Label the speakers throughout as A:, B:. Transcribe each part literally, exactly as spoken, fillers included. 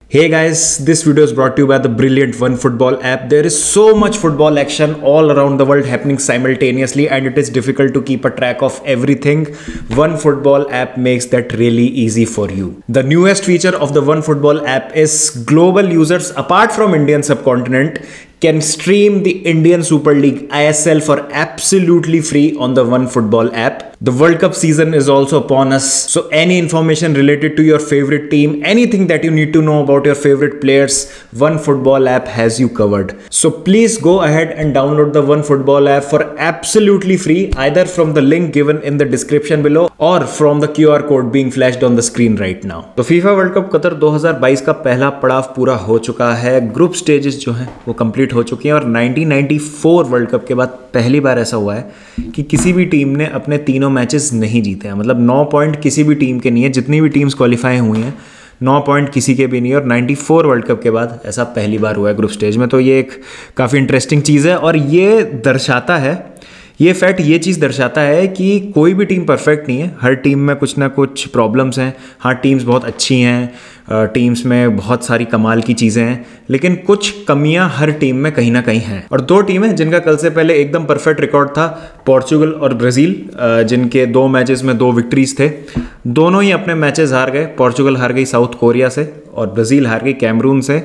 A: Hey guys, this video is brought to you by the brilliant OneFootball app. There is so much football action all around the world happening simultaneously and it is difficult to keep a track of everything. OneFootball app makes that really easy for you. The newest feature of the OneFootball app is global users apart from Indian subcontinent can stream the Indian Super League I S L for absolutely free on the OneFootball app. The World Cup season is also upon us, so any information related to your favorite team, anything that you need to know about your favorite players, OneFootball app has you covered. So please go ahead and download the OneFootball app for absolutely free, either from the link given in the description below or from the Q R code being flashed on the screen right now. तो FIFA world cup Qatar दो हज़ार बाईस का पहला पड़ाव पूरा हो चुका है। ग्रुप स्टेजेस जो हैं वो कंप्लीट हो चुकी हैं और nineteen ninety four world cup के बाद पहली बार ऐसा हुआ है कि किसी भी टीम ने अपने तीनों मैचेस नहीं जीते हैं। मतलब नौ पॉइंट किसी भी टीम के नहीं है, जितनी भी टीम्स क्वालिफाई हुई हैं नौ पॉइंट किसी के भी नहीं है और नाइंटी फोर वर्ल्ड कप के बाद ऐसा पहली बार हुआ है ग्रुप स्टेज में। तो ये एक काफ़ी इंटरेस्टिंग चीज़ है और ये दर्शाता है, ये फैक्ट ये चीज़ दर्शाता है कि कोई भी टीम परफेक्ट नहीं है। हर टीम में कुछ ना कुछ प्रॉब्लम्स हैं। हाँ, टीम्स बहुत अच्छी हैं, टीम्स में बहुत सारी कमाल की चीज़ें हैं, लेकिन कुछ कमियां हर टीम में कहीं ना कहीं हैं। और दो टीमें जिनका कल से पहले एकदम परफेक्ट रिकॉर्ड था, पोर्चुगल और ब्राज़ील, जिनके दो मैचेस में दो विक्ट्रीज थे, दोनों ही अपने मैचेस हार गए। पोर्चुगल हार गई साउथ कोरिया से और ब्राज़ील हार गई कैमरून से।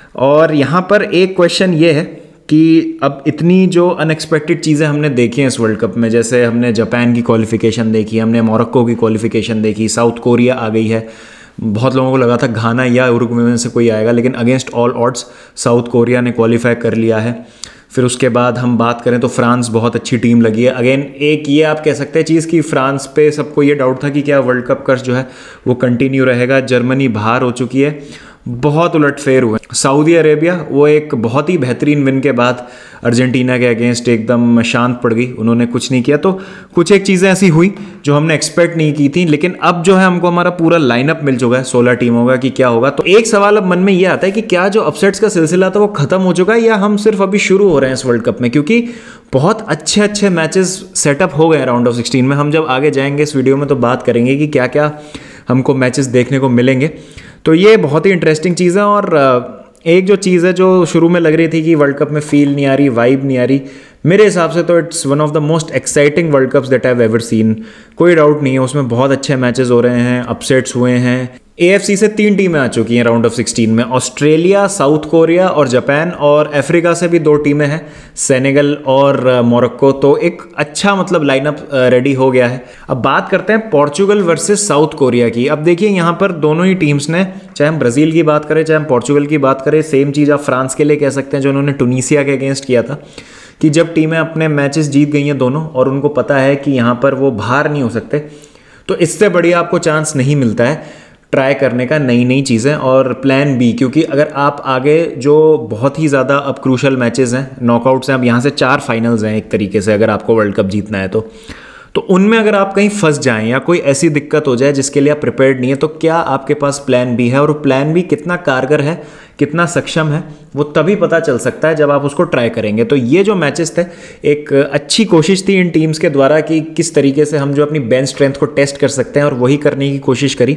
A: और यहाँ पर एक क्वेश्चन ये है कि अब इतनी जो अनएक्सपेक्टेड चीज़ें हमने देखी हैं इस वर्ल्ड कप में, जैसे हमने जापान की क्वालिफिकेशन देखी, हमने मोरक्को की क्वालिफिकेशन देखी, साउथ कोरिया आ गई है। बहुत लोगों को लगा था घाना या उरुग्वे में से कोई आएगा, लेकिन against all odds South Korea ने क्वालिफाई कर लिया है। फिर उसके बाद हम बात करें तो फ्रांस बहुत अच्छी टीम लगी है। अगेन एक ये आप कह सकते हैं चीज़ कि फ्रांस पे सबको ये डाउट था कि क्या वर्ल्ड कप कर्स जो है वो कंटिन्यू रहेगा। जर्मनी बाहर हो चुकी है, बहुत उलटफेर हुए। सऊदी अरेबिया वो एक बहुत ही बेहतरीन विन के बाद अर्जेंटीना के अगेंस्ट एकदम शांत पड़ गई, उन्होंने कुछ नहीं किया। तो कुछ एक चीज़ें ऐसी हुई जो हमने एक्सपेक्ट नहीं की थी, लेकिन अब जो है हमको हमारा पूरा लाइनअप मिल चुका है सोलह टीमों का कि क्या होगा। तो एक सवाल अब मन में ये आता है कि क्या जो अपसेट्स का सिलसिला था वो खत्म हो चुका है या हम सिर्फ अभी शुरू हो रहे हैं इस वर्ल्ड कप में, क्योंकि बहुत अच्छे अच्छे मैचेस सेटअप हो गए राउंड ऑफ सिक्सटीन में। हम जब आगे जाएंगे इस वीडियो में तो बात करेंगे कि क्या क्या हमको मैचेस देखने को मिलेंगे। तो ये बहुत ही इंटरेस्टिंग चीज़ है। और एक जो चीज़ है जो शुरू में लग रही थी कि वर्ल्ड कप में फील नहीं आ रही, वाइब नहीं आ रही, मेरे हिसाब से तो it's one of the most exciting world cups that I have ever seen. कोई डाउट नहीं है, उसमें बहुत अच्छे मैचेस हो रहे हैं, अपसेट्स हुए हैं। एएफसी से तीन टीमें आ चुकी हैं राउंड ऑफ सिक्सटीन में, ऑस्ट्रेलिया, साउथ कोरिया और जापान, और अफ्रीका से भी दो टीमें हैं, सेनेगल और मोरक्को। तो एक अच्छा मतलब लाइनअप रेडी हो गया है। अब बात करते हैं पोर्चुगल वर्सेस साउथ कोरिया की। अब देखिए यहाँ पर दोनों ही टीम्स ने, चाहे हम ब्राज़ील की बात करें चाहे हम पोर्चुगल की बात करें, सेम चीज़ आप फ्रांस के लिए कह सकते हैं जो उन्होंने टूनीसिया के अगेंस्ट किया था, कि जब टीमें अपने मैचेस जीत गई हैं दोनों और उनको पता है कि यहाँ पर वो बाहर नहीं हो सकते, तो इससे बढ़िया आपको चांस नहीं मिलता है ट्राई करने का नई नई चीज़ें और प्लान बी। क्योंकि अगर आप आगे जो बहुत ही ज़्यादा अब क्रूशल मैचेस हैं, नॉकआउट्स हैं, अब यहाँ से चार फाइनल्स हैं एक तरीके से, अगर आपको वर्ल्ड कप जीतना है तो तो उनमें अगर आप कहीं फंस जाएं या कोई ऐसी दिक्कत हो जाए जिसके लिए आप प्रिपेयर्ड नहीं है, तो क्या आपके पास प्लान बी है, और प्लान बी कितना कारगर है, कितना सक्षम है, वो तभी पता चल सकता है जब आप उसको ट्राई करेंगे। तो ये जो मैचेस थे एक अच्छी कोशिश थी इन टीम्स के द्वारा कि किस तरीके से हम जो अपनी बेंच स्ट्रेंथ को टेस्ट कर सकते हैं, और वही करने की कोशिश करी।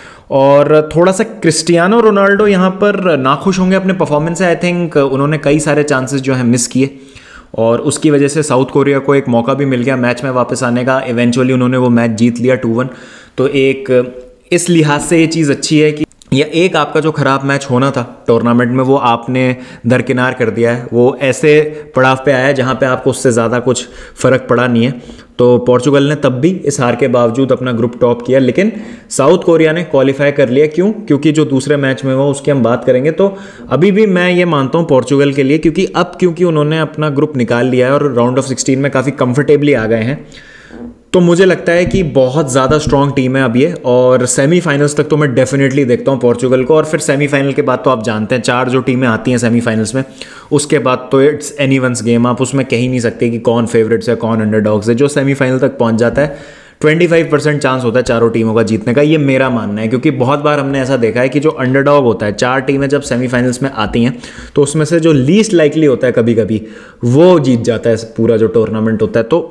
A: और थोड़ा सा क्रिस्टियानो रोनाल्डो यहाँ पर नाखुश होंगे अपने परफॉर्मेंस से। आई थिंक उन्होंने कई सारे चांसेस जो है मिस किए और उसकी वजह से साउथ कोरिया को एक मौका भी मिल गया मैच में वापस आने का। इवेंचुअली उन्होंने वो मैच जीत लिया टू वन। तो एक इस लिहाज से ये चीज़ अच्छी है कि या एक आपका जो ख़राब मैच होना था टूर्नामेंट में वो आपने दरकिनार कर दिया है। वो ऐसे पड़ाव पे आया है जहाँ पे आपको उससे ज़्यादा कुछ फ़र्क पड़ा नहीं है। तो पोर्चुगल ने तब भी इस हार के बावजूद अपना ग्रुप टॉप किया, लेकिन साउथ कोरिया ने क्वालिफाई कर लिया। क्यों? क्योंकि जो दूसरे मैच में हुआ उसकी हम बात करेंगे। तो अभी भी मैं ये मानता हूँ पोर्चुगल के लिए, क्योंकि अब क्योंकि उन्होंने अपना ग्रुप निकाल लिया है और राउंड ऑफ सिक्सटीन में काफ़ी कंफर्टेबली आ गए हैं, तो मुझे लगता है कि बहुत ज़्यादा स्ट्रॉन्ग टीम है अब ये। और सेमीफाइनल्स तक तो मैं डेफिनेटली देखता हूँ पोर्चुगल को। और फिर सेमीफाइनल के बाद तो आप जानते हैं चार जो टीमें आती हैं सेमीफाइनल्स में, उसके बाद तो इट्स एनीवन्स गेम। आप उसमें कह ही नहीं सकते कि कौन फेवरेट्स है कौन अंडरडॉग्स है। जो सेमीफाइनल तक पहुँच जाता है पच्चीस परसेंट चांस होता है चारों टीमों का जीतने का, ये मेरा मानना है। क्योंकि बहुत बार हमने ऐसा देखा है कि जो अंडरडॉग होता है, चार टीमें जब सेमीफाइनल्स में आती हैं तो उसमें से जो लीस्ट लाइकली होता है कभी कभी वो जीत जाता है पूरा जो टूर्नामेंट होता है। तो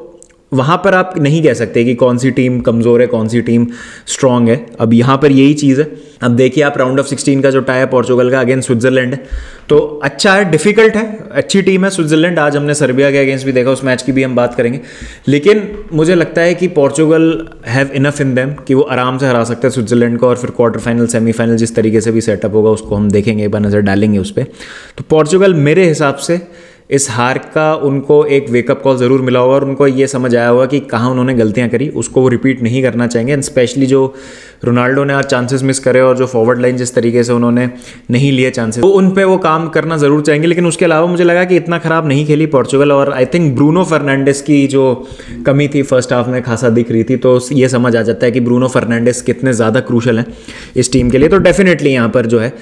A: वहाँ पर आप नहीं कह सकते कि कौन सी टीम कमज़ोर है, कौन सी टीम स्ट्रांग है। अब यहाँ पर यही चीज़ है। अब देखिए आप राउंड ऑफ सिक्सटीन का जो टाई है पोर्चुगल का अगेंस्ट स्विट्जरलैंड है, तो अच्छा है, डिफिकल्ट है, अच्छी टीम है स्विट्जरलैंड। आज हमने सर्बिया के अगेंस्ट भी देखा, उस मैच की भी हम बात करेंगे। लेकिन मुझे लगता है कि Portugal have enough in them कि वो आराम से हरा सकते हैं स्विट्जरलैंड को, और फिर क्वार्टर फाइनल सेमीफाइनल जिस तरीके से भी सेटअप होगा उसको हम देखेंगे, एक बार नज़र डालेंगे उस पर। तो पोर्चुगल मेरे हिसाब से इस हार का उनको एक वेकअप कॉल ज़रूर मिला होगा और उनको ये समझ आया होगा कि कहाँ उन्होंने गलतियाँ करी, उसको वो रिपीट नहीं करना चाहेंगे। एंड स्पेशली जो रोनाल्डो ने आज चांसेस मिस करे और जो फॉरवर्ड लाइन जिस तरीके से उन्होंने नहीं लिए चांसेस, तो उन पे वो काम करना ज़रूर चाहेंगे। लेकिन उसके अलावा मुझे लगा कि इतना ख़राब नहीं खेली पोर्चुगल, और आई थिंक ब्रूनो फर्नांडिस की जो कमी थी फर्स्ट हाफ में खासा दिख रही थी, तो ये समझ आ जाता है कि ब्रूनो फर्नांडिस कितने ज़्यादा क्रूशल हैं इस टीम के लिए। तो डेफिनेटली यहाँ पर जो है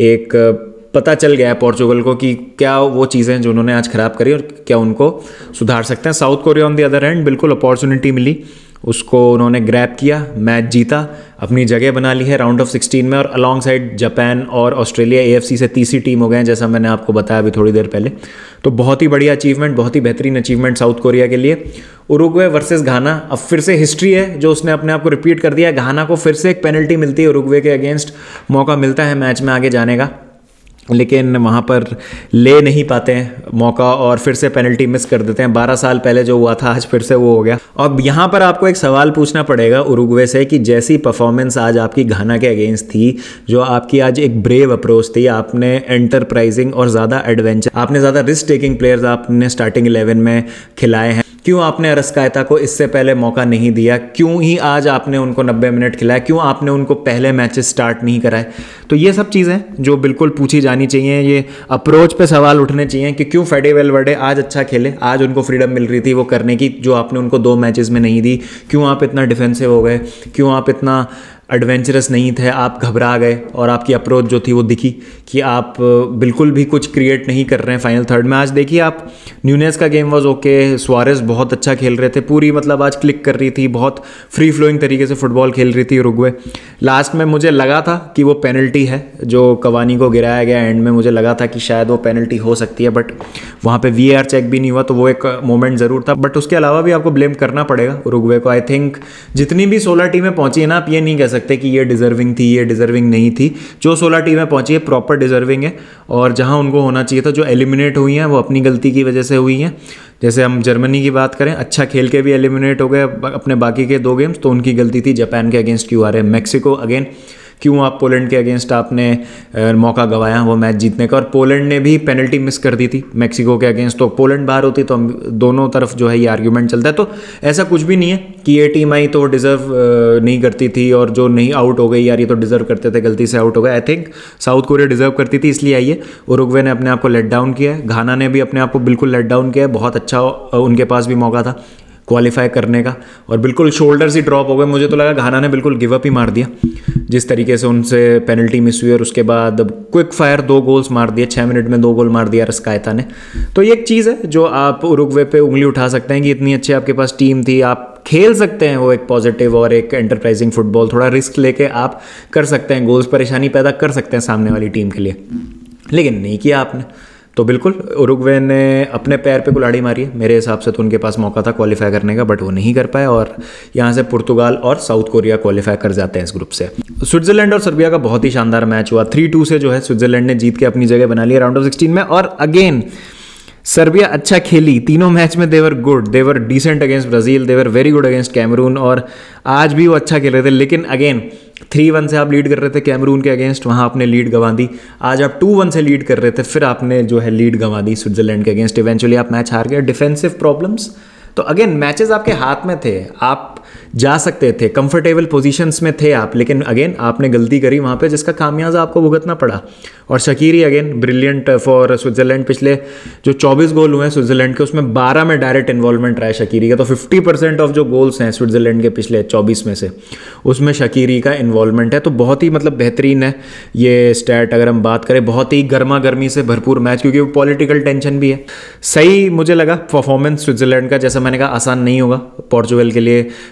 A: एक पता चल गया है पोर्चुगल को कि क्या वो चीज़ें जो उन्होंने आज ख़राब करी और क्या उनको सुधार सकते हैं। South Korea on the other hand बिल्कुल अपॉर्चुनिटी मिली, उसको उन्होंने ग्रैब किया, मैच जीता, अपनी जगह बना ली है राउंड ऑफ सिक्सटीन में, और अलॉन्ग साइड जापान और ऑस्ट्रेलिया एएफसी से तीसरी टीम हो गए हैं, जैसा मैंने आपको बताया अभी थोड़ी देर पहले। तो बहुत ही बढ़िया अचीवमेंट, बहुत ही बेहतरीन अचीवमेंट साउथ कोरिया के लिए। उरुग्वे वर्सेस घाना, अब फिर से हिस्ट्री है जो उसने अपने आप को रिपीट कर दिया। घाना को फिर से एक पेनल्टी मिलती है, उरुग्वे के अगेंस्ट मौका मिलता है मैच में आगे जाने का, लेकिन वहाँ पर ले नहीं पाते हैं मौका और फिर से पेनल्टी मिस कर देते हैं। बारह साल पहले जो हुआ था आज फिर से वो हो गया। अब यहाँ पर आपको एक सवाल पूछना पड़ेगा उरुग्वे से कि जैसी परफॉर्मेंस आज आपकी घाना के अगेंस्ट थी, जो आपकी आज एक ब्रेव अप्रोच थी, आपने एंटरप्राइजिंग और ज़्यादा एडवेंचर, आपने ज़्यादा रिस्क टेकिंग प्लेयर्स आपने स्टार्टिंग इलेवन में खिलाए हैं, क्यों आपने अरस्कायता को इससे पहले मौका नहीं दिया, क्यों ही आज आपने उनको नब्बे मिनट खिलाया, क्यों आपने उनको पहले मैचेस स्टार्ट नहीं कराए। तो ये सब चीज़ें जो बिल्कुल पूछी जानी चाहिए, ये अप्रोच पे सवाल उठने चाहिए कि क्यों फेडे वेलवर्डे आज अच्छा खेले, आज उनको फ्रीडम मिल रही थी वो करने की जो आपने उनको दो मैचेस में नहीं दी, क्यों आप इतना डिफेंसिव हो गए, क्यों आप इतना एडवेंचरस नहीं थे, आप घबरा गए और आपकी अप्रोच जो थी वो दिखी कि आप बिल्कुल भी कुछ क्रिएट नहीं कर रहे हैं फाइनल थर्ड में। आज देखिए आप, न्यूनेस का गेम वाज ओके, सुआरेस बहुत अच्छा खेल रहे थे, पूरी मतलब आज क्लिक कर रही थी, बहुत फ्री फ्लोइंग तरीके से फुटबॉल खेल रही थी उरुग्वे। लास्ट में मुझे लगा था कि वो पेनल्टी है जो कवानी को गिराया गया एंड में, मुझे लगा था कि शायद वो पेनल्टी हो सकती है, बट वहाँ पे वीएआर चेक भी नहीं हुआ, तो वो एक मोमेंट ज़रूर था। बट उसके अलावा भी आपको ब्लेम करना पड़ेगा उरुग्वे को। आई थिंक जितनी भी सोलह टीमें पहुंची है ना, आप ये नहीं कह सकते कि ये डिजर्विंग थी, ये डिजर्विंग नहीं थी। जो सोलह टीमें पहुंची है प्रॉपर डिजर्विंग है, और जहां उनको होना चाहिए था, जो एलिमिनेट हुई हैं वो अपनी गलती की वजह से हुई हैं। जैसे हम जर्मनी की बात करें, अच्छा खेल के भी एलिमिनेट हो गए अपने बाकी के दो गेम्स, तो उनकी गलती थी। जापान के अगेंस्ट क्यों आ रहे हैं, मैक्सिको अगेन क्यों आप पोलैंड के अगेंस्ट आपने मौका गंवाया वो मैच जीतने का, और पोलैंड ने भी पेनल्टी मिस कर दी थी मैक्सिको के अगेंस्ट, तो पोलैंड बाहर होती तो हम दोनों तरफ जो है ये आर्ग्यूमेंट चलता है। तो ऐसा कुछ भी नहीं है कि ये टीम आई तो डिज़र्व नहीं करती थी और जो नहीं आउट हो गई यार ये तो डिज़र्व करते थे, गलती से आउट हो गए। I think South Korea deserve करती थी इसलिए आई है। उरुग्वे ने अपने आप को लेट डाउन किया है, घाना ने भी अपने आप को बिल्कुल लेट डाउन किया है, बहुत अच्छा उनके पास भी मौका था क्वालिफाई करने का और बिल्कुल शोल्डर्स ही ड्रॉप हो गए। मुझे तो लगा घाना ने बिल्कुल गिव अप ही मार दिया जिस तरीके से उनसे पेनल्टी मिस हुई, और उसके बाद क्विक फायर दो गोल्स मार दिए, छः मिनट में दो गोल मार दिया रस्कायता ने। तो ये एक चीज़ है जो आप उरुग्वे पे उंगली उठा सकते हैं कि इतनी अच्छी आपके पास टीम थी, आप खेल सकते हैं वो एक पॉजिटिव और एक एंटरप्राइजिंग फुटबॉल, थोड़ा रिस्क लेके आप कर सकते हैं, गोल्स परेशानी पैदा कर सकते हैं सामने वाली टीम के लिए, लेकिन नहीं किया आपने। तो बिल्कुल उरुग्वे ने अपने पैर पे कुल्हाड़ी मारी है, मेरे हिसाब से तो उनके पास मौका था क्वालिफाई करने का, बट वो नहीं कर पाए, और यहाँ से पुर्तगाल और साउथ कोरिया क्वालिफाई कर जाते हैं इस ग्रुप से। स्विट्जरलैंड और सर्बिया का बहुत ही शानदार मैच हुआ, थ्री टू से जो है स्विट्जरलैंड ने जीत के अपनी जगह बना ली राउंड ऑफ सिक्सटीन में। और अगेन सर्बिया अच्छा खेली तीनों मैच में, they're good, they're decent against Brazil, they're very good against Cameroon, और आज भी वो अच्छा खेल रहे थे। लेकिन अगेन थ्री वन से आप लीड कर रहे थे कैमरून के अगेंस्ट, वहाँ आपने लीड गंवा दी। आज आप टू वन से लीड कर रहे थे, फिर आपने जो है लीड गंवा दी स्विट्जरलैंड के अगेंस्ट, इवेंचुअली आप मैच हार गए। डिफेंसिव प्रॉब्लम्स, तो अगेन मैचेस आपके हाथ में थे, आप जा सकते थे, कंफर्टेबल पोजीशंस में थे आप, लेकिन अगेन आपने गलती करी वहाँ पे जिसका खामियाजा आपको भुगतना पड़ा। और Shaqiri again brilliant for Switzerland, पिछले जो चौबीस गोल हुए हैं स्विट्जरलैंड के उसमें बारह में डायरेक्ट इन्वॉल्वमेंट रहा है शकीरी का, तो फिफ्टी परसेंट ऑफ जो गोल्स हैं स्विट्जरलैंड के पिछले चौबीस में से उसमें शकीरी का इन्वॉल्वमेंट है। तो बहुत ही मतलब बेहतरीन है ये स्टैट अगर हम बात करें, बहुत ही गर्मा गर्मी से भरपूर मैच, क्योंकि वो पॉलिटिकल टेंशन भी है। सही मुझे लगा परफॉर्मेंस स्विट्जरलैंड का, जैसा मैंने कहा आसान नहीं होगा पोर्चुगल के लिए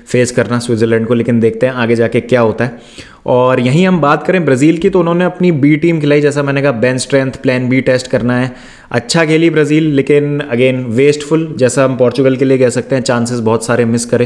A: फेस करना स्विट्ज़रलैंड को, लेकिन देखते हैं आगे जाके क्या होता है। और यहीं हम बात करें ब्राज़ील की, तो उन्होंने अपनी बी टीम खिलाई, जैसा मैंने कहा bench strength plan B test करना है। अच्छा खेली ब्राज़ील, लेकिन अगेन वेस्टफुल, जैसा हम पोर्चुगल के लिए कह सकते हैं, चांसेस बहुत सारे मिस करे।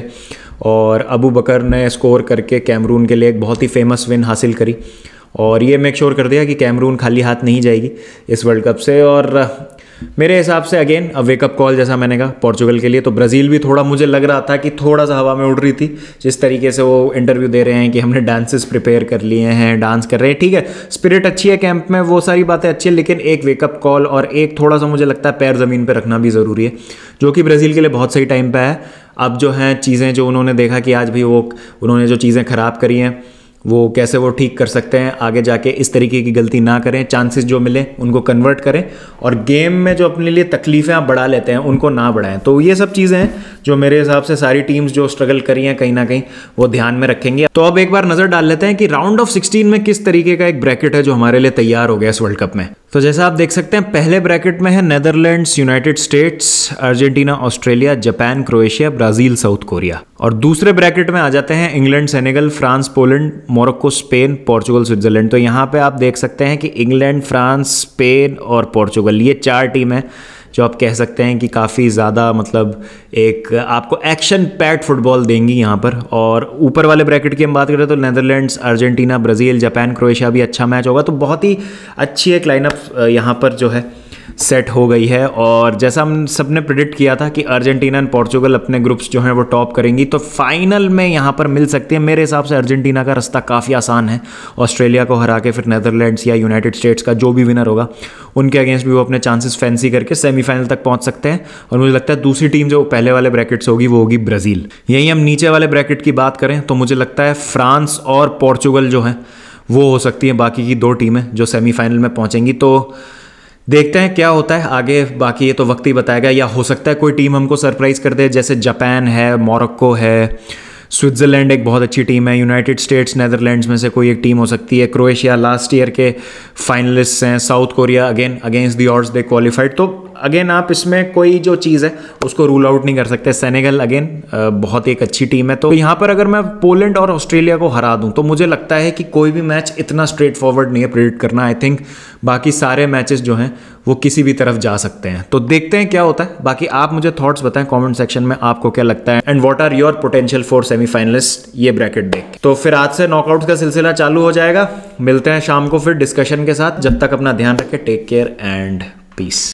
A: और अबू बकर ने स्कोर करके कैमरून के लिए एक बहुत ही फेमस विन हासिल करी, और ये मेक श्योर कर दिया कि कैमरून खाली हाथ नहीं जाएगी इस वर्ल्ड कप से। और मेरे हिसाब से अगेन अ वेकअप कॉल, जैसा मैंने कहा पोर्चुगल के लिए। तो ब्राज़ील भी थोड़ा मुझे लग रहा था कि थोड़ा सा हवा में उड़ रही थी, जिस तरीके से वो इंटरव्यू दे रहे हैं कि हमने डांसेस प्रिपेयर कर लिए हैं, डांस कर रहे हैं। ठीक है, स्पिरिट अच्छी है कैंप में, वो सारी बातें अच्छी है, लेकिन एक वेकअप कॉल और एक थोड़ा सा मुझे लगता है पैर ज़मीन पर रखना भी ज़रूरी है, जो कि ब्राज़ील के लिए बहुत सही टाइम पर है। अब जो हैं चीज़ें जो उन्होंने देखा कि आज भी वो उन्होंने जो चीज़ें ख़राब करी हैं, वो कैसे वो ठीक कर सकते हैं, आगे जाके इस तरीके की गलती ना करें, चांसेस जो मिले उनको कन्वर्ट करें, और गेम में जो अपने लिए तकलीफ़ें आप बढ़ा लेते हैं उनको ना बढ़ाएं। तो ये सब चीज़ें हैं जो मेरे हिसाब से सारी टीम्स जो स्ट्रगल करी हैं कहीं ना कहीं वो ध्यान में रखेंगे। तो अब एक बार नज़र डाल लेते हैं कि राउंड ऑफ सिक्सटीन में किस तरीके का एक ब्रैकेट है जो हमारे लिए तैयार हो गया इस वर्ल्ड कप में। तो जैसा आप देख सकते हैं, पहले ब्रैकेट में है Netherlands, United States, Argentina, Australia, Japan, Croatia, Brazil, South Korea. और दूसरे ब्रैकेट में आ जाते हैं England, Senegal, France, Poland, Morocco, Spain, Portugal, Switzerland. तो यहाँ पे आप देख सकते हैं कि इंग्लैंड, फ्रांस, स्पेन और पोर्चुगल, ये चार टीम है जो आप कह सकते हैं कि काफ़ी ज़्यादा मतलब एक आपको एक्शन पैक्ड फुटबॉल देंगी यहाँ पर। और ऊपर वाले ब्रैकेट की हम बात करें तो Netherlands, Argentina, Brazil, Japan, Croatia भी अच्छा मैच होगा। तो बहुत ही अच्छी एक लाइनअप यहाँ पर जो है सेट हो गई है। और जैसा हम सब ने प्रिडिक्ट किया था कि अर्जेंटीना और पोर्चुगल अपने ग्रुप्स जो हैं वो टॉप करेंगी, तो फाइनल में यहाँ पर मिल सकती है। मेरे हिसाब से अर्जेंटीना का रास्ता काफ़ी आसान है, ऑस्ट्रेलिया को हरा के फिर नेदरलैंड्स या यूनाइटेड स्टेट्स का जो भी विनर होगा उनके अगेंस्ट भी वो अपने चांसेस फैंसी करके सेमीफाइनल तक पहुंच सकते हैं। और मुझे लगता है दूसरी टीम जो पहले वाले ब्रैकेट से होगी वो होगी ब्राज़ील। यहीं हम नीचे वाले ब्रैकेट की बात करें तो मुझे लगता है फ्रांस और पोर्चुगल जो हैं वो हो सकती हैं बाकी की दो टीमें जो सेमीफाइनल में पहुंचेंगी। तो देखते हैं क्या होता है आगे, बाकी ये तो वक्त ही बताएगा। या हो सकता है कोई टीम हमको सरप्राइज कर दे, जैसे जापान है, मोरक्को है, स्विट्ज़रलैंड एक बहुत अच्छी टीम है, यूनाइटेड स्टेट्स, नेदरलैंड्स में से कोई एक टीम हो सकती है, क्रोएशिया लास्ट ईयर के फाइनलिस्ट हैं, South Korea again against the odds they qualified. तो अगेन आप इसमें कोई जो चीज़ है उसको रूल आउट नहीं कर सकते। सेनेगल अगेन बहुत एक अच्छी टीम है। तो यहाँ पर अगर मैं पोलैंड और ऑस्ट्रेलिया को हरा दूँ तो मुझे लगता है कि कोई भी मैच इतना स्ट्रेट फॉरवर्ड नहीं है प्रेडिक्ट करना। आई थिंक बाकी सारे मैचेस जो हैं वो किसी भी तरफ जा सकते हैं। तो देखते हैं क्या होता है। बाकी आप मुझे थॉट्स बताएं कमेंट सेक्शन में, आपको क्या लगता है and what are your potential for semifinalist ये ब्रैकेट देख के। तो फिर आज से नॉकआउट का सिलसिला चालू हो जाएगा। मिलते हैं शाम को फिर डिस्कशन के साथ। जब तक अपना ध्यान रखें, टेक केयर एंड पीस।